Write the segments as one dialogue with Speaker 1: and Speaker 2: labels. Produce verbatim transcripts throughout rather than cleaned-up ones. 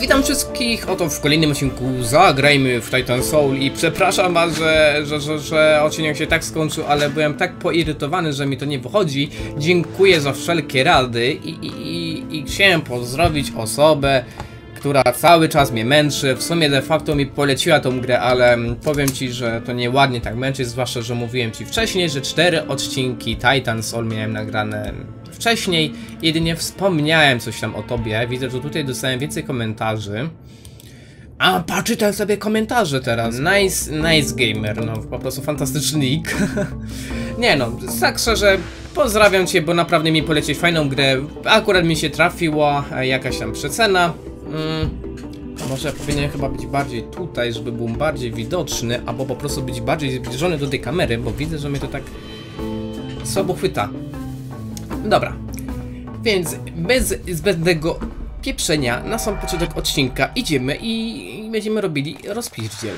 Speaker 1: Witam wszystkich, oto w kolejnym odcinku Zagrajmy w Titan Soul i przepraszam was, że, że, że, że odcinek się tak skończył, ale byłem tak poirytowany, że mi to nie wychodzi. Dziękuję za wszelkie rady i, i, i, i chciałem pozdrowić osobę, która cały czas mnie męczy. W sumie de facto mi poleciła tą grę, ale powiem ci, że to nieładnie tak męczy, zwłaszcza, że mówiłem ci wcześniej, że cztery odcinki Titan Soul miałem nagrane wcześniej. Jedynie wspomniałem coś tam o tobie. Widzę, że tutaj dostałem więcej komentarzy. A, poczytaj sobie komentarze teraz. Nice, nice gamer, no po prostu fantastyczny nick. Nie no, tak szczerze, pozdrawiam cię, bo naprawdę mi polecieć fajną grę. Akurat mi się trafiła jakaś tam przecena. Hmm, może powinien chyba być bardziej tutaj, żeby był bardziej widoczny, albo po prostu być bardziej zbliżony do tej kamery, bo widzę, że mnie to tak słabo chwyta. Dobra, więc bez zbędnego pieprzenia na sam początek odcinka idziemy i, i będziemy robili rozpierdziel.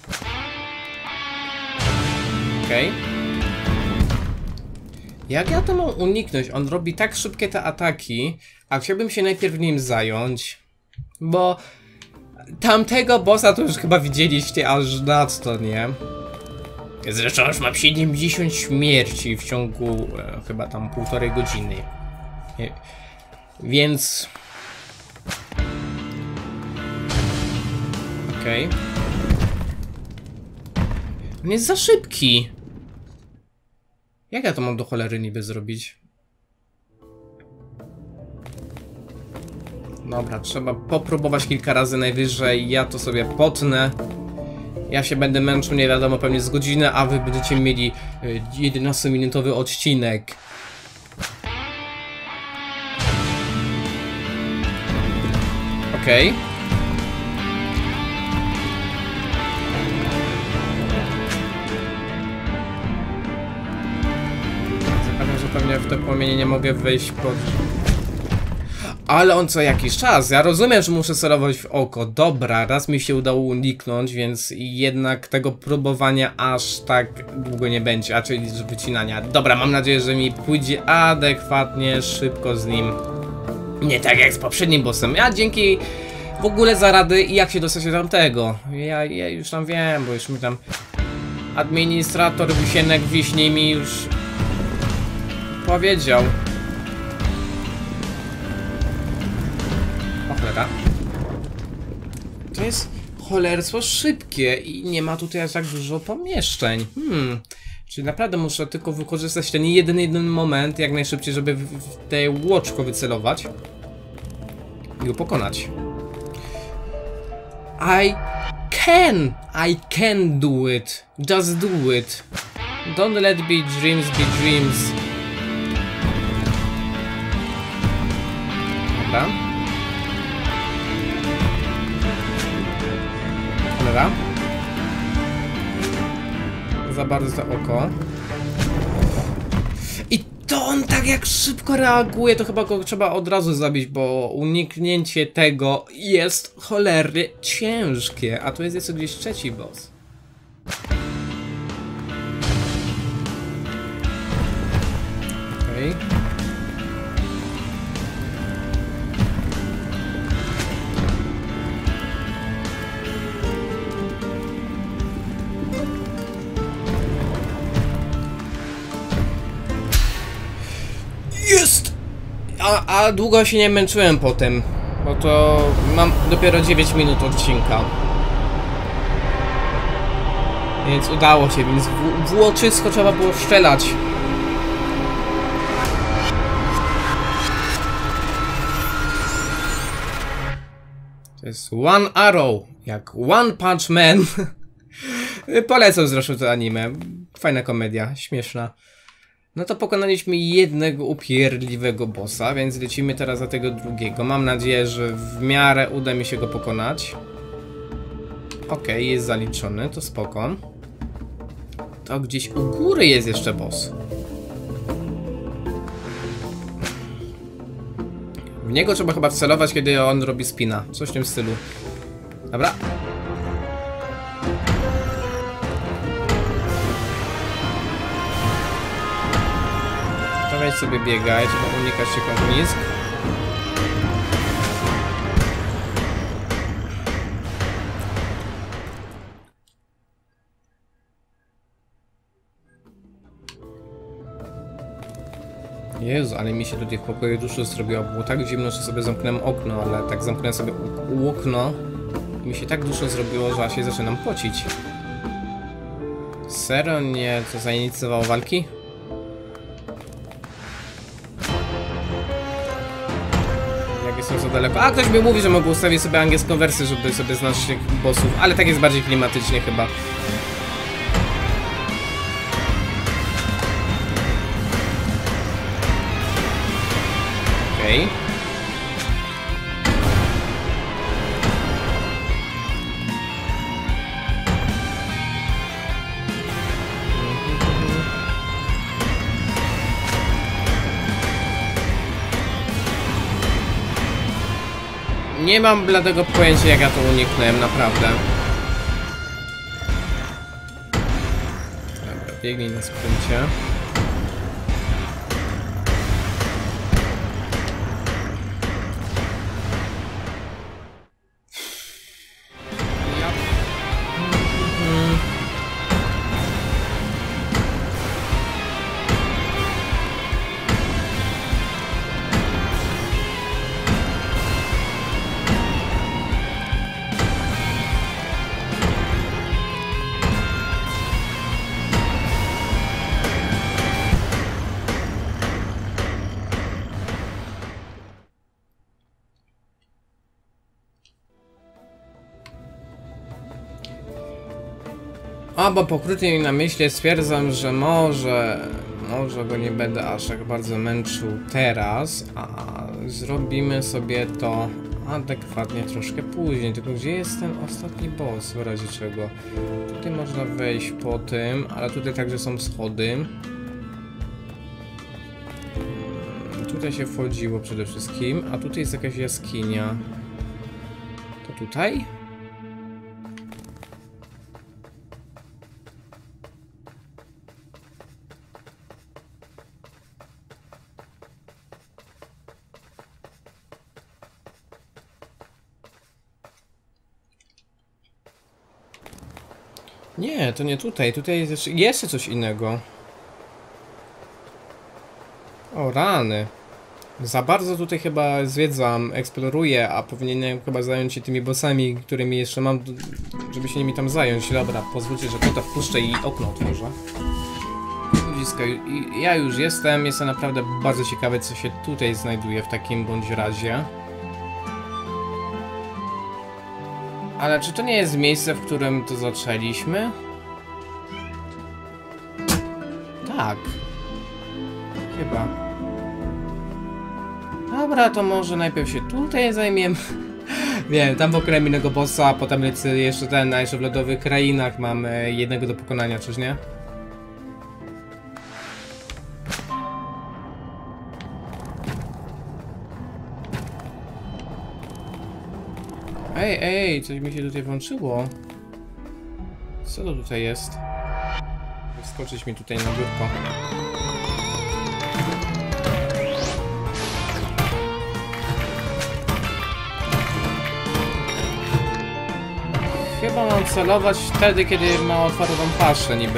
Speaker 1: Okej. Okay. Jak ja to mam uniknąć? On robi tak szybkie te ataki, a chciałbym się najpierw nim zająć, bo tamtego bossa to już chyba widzieliście aż nadto, nie? Zresztą już mam siedemdziesiąt śmierci w ciągu e, chyba tam półtorej godziny. Nie. Więc... Okej. Okay. On jest za szybki. Jak ja to mam do cholery niby zrobić? Dobra, trzeba popróbować kilka razy najwyżej. Ja to sobie potnę. Ja się będę męczył, nie wiadomo, pewnie z godzinę, a wy będziecie mieli jedenastominutowy odcinek. Okej. Okay. Zakładam, że pewnie w te płomienie nie mogę wejść pod... Ale on co jakiś czas, ja rozumiem, że muszę celować w oko. Dobra, raz mi się udało uniknąć, więc jednak tego próbowania aż tak długo nie będzie, a czyli wycinania. Dobra, mam nadzieję, że mi pójdzie adekwatnie szybko z nim. Nie tak jak z poprzednim bossem. Ja dzięki w ogóle za rady i jak się dostać do tamtego. Ja, ja już tam wiem, bo już mi tam administrator Wisienek Wiśni mi już powiedział. Cholera. To jest cholerstwo szybkie i nie ma tutaj aż tak dużo pomieszczeń. Hmm. Czyli naprawdę muszę tylko wykorzystać ten jeden, jeden moment jak najszybciej, żeby w, w te łoczko wycelować i go pokonać. I can! I can do it. Just do it. Don't let be dreams be dreams. Dobra. Dobra. Za bardzo to oko. I to on tak jak szybko reaguje, to chyba go trzeba od razu zabić, bo uniknięcie tego jest cholernie ciężkie. A tu jest jeszcze gdzieś trzeci boss. Okej. Okay. Jest! A, a długo się nie męczyłem potem, bo to mam dopiero dziewięć minut odcinka. Więc udało się, więc w, w łoczysko trzeba było strzelać. To jest One Arrow, jak One Punch Man. Polecam zresztą to anime. Fajna komedia, śmieszna. No to pokonaliśmy jednego upierdliwego bossa, więc lecimy teraz za tego drugiego. Mam nadzieję, że w miarę uda mi się go pokonać. Okej, okay, jest zaliczony, to spoko. To gdzieś u góry jest jeszcze boss. W niego trzeba chyba wcelować, kiedy on robi spina. Coś w tym stylu. Dobra. Weź sobie biegaj, żeby unikać się ognisk. Jezu, ale mi się tutaj w pokoju dużo zrobiło. Było tak zimno, że sobie zamknąłem okno, ale tak zamknąłem sobie okno i mi się tak dużo zrobiło, że aż się zaczynam pocić. Serio nie to zainicjowało walki? Jak jestem za daleko. A ktoś mi mówi, że mogę ustawić sobie angielską wersję, żeby sobie znać tych bossów, ale tak jest bardziej klimatycznie chyba. Okej. Okay. Nie mam bladego pojęcia, jak ja to uniknąłem, naprawdę. Dobra, biegnij na sprincie. A, bo po krótkiej namyśle stwierdzam, że może, może go nie będę aż tak bardzo męczył teraz, a zrobimy sobie to adekwatnie troszkę później. Tylko gdzie jest ten ostatni boss, w razie czego? Tutaj można wejść po tym, ale tutaj także są schody. Tutaj się wchodziło przede wszystkim, a tutaj jest jakaś jaskinia. To tutaj? Nie, to nie tutaj. Tutaj jest jeszcze coś innego. O, rany. Za bardzo tutaj chyba zwiedzam, eksploruję, a powinienem chyba zająć się tymi bossami, którymi jeszcze mam, żeby się nimi tam zająć. Dobra, pozwólcie, że kota wpuszczę i okno otworzę. Ludziska, ja już jestem. Jestem naprawdę bardzo ciekawy, co się tutaj znajduje w takim bądź razie. Ale czy to nie jest miejsce, w którym to zaczęliśmy? Tak. Chyba. Dobra, to może najpierw się tutaj zajmiemy. Wiem, tam pokonałem innego bossa, a potem lecę jeszcze ten, a jeszcze w lodowych krainach mam jednego do pokonania, czyż nie? Ej, ej, coś mi się tutaj włączyło. Co to tutaj jest? Wskoczyć mi tutaj na biurko. Chyba mam celować wtedy, kiedy ma otwartą paszę niby.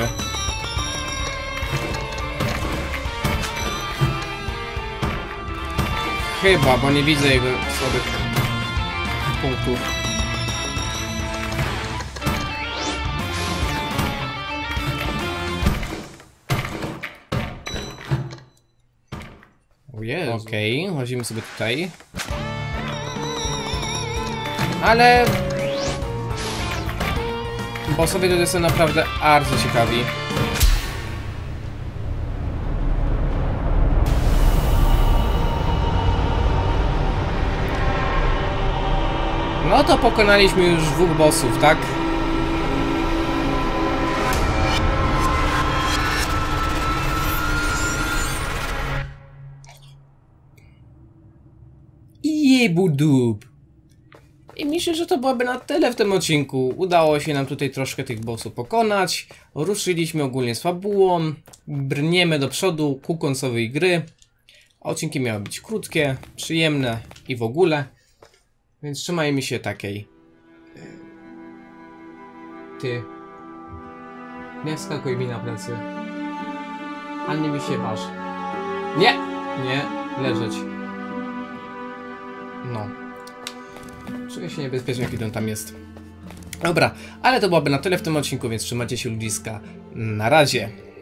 Speaker 1: Chyba, bo nie widzę jego słabych punktów. Ojej, okej, okay, łazimy sobie tutaj. Ale bo sobie tutaj są naprawdę bardzo ciekawi. No to pokonaliśmy już dwóch bossów, tak? Jebudup. I myślę, że to byłoby na tyle w tym odcinku. Udało się nam tutaj troszkę tych bossów pokonać. Ruszyliśmy ogólnie z fabułą. Brniemy do przodu ku końcowej gry. Odcinki miały być krótkie, przyjemne i w ogóle. Więc trzymajmy się takiej. Ty. Nie wskakuj mi na plecy. A nie mi się waż. Nie! Nie, leżeć. No. Czuję się niebezpiecznie, kiedy on tam jest. Dobra, ale to byłoby na tyle w tym odcinku, więc trzymajcie się ludziska. Na razie.